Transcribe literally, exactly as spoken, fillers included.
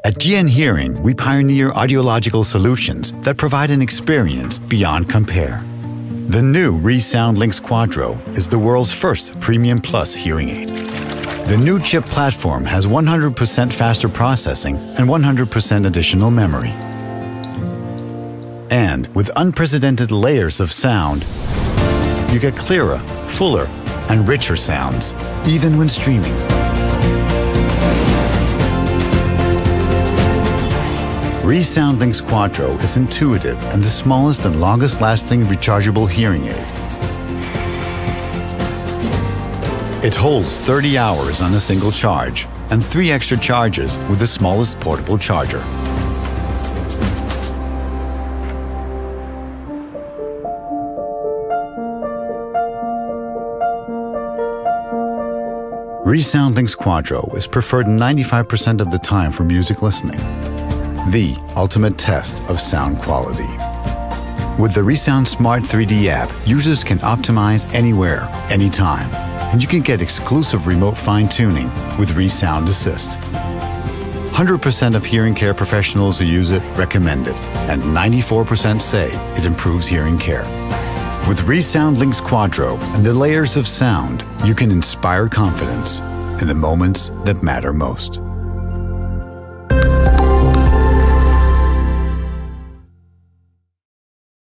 At G N Hearing, we pioneer audiological solutions that provide an experience beyond compare. The new ReSound Lynx Quattro is the world's first Premium Plus hearing aid. The new chip platform has one hundred percent faster processing and one hundred percent additional memory. And with unprecedented layers of sound, you get clearer, fuller, and richer sounds, even when streaming. ReSound Lynx Quattro is intuitive and the smallest and longest-lasting rechargeable hearing aid. It holds thirty hours on a single charge and three extra charges with the smallest portable charger. ReSound Lynx Quattro is preferred ninety-five percent of the time for music listening. The ultimate test of sound quality. With the ReSound Smart three D app, users can optimize anywhere, anytime, and you can get exclusive remote fine-tuning with ReSound Assist. one hundred percent of hearing care professionals who use it recommend it, and ninety-four percent say it improves hearing care. With ReSound Lynx Quattro and the layers of sound, you can inspire confidence in the moments that matter most.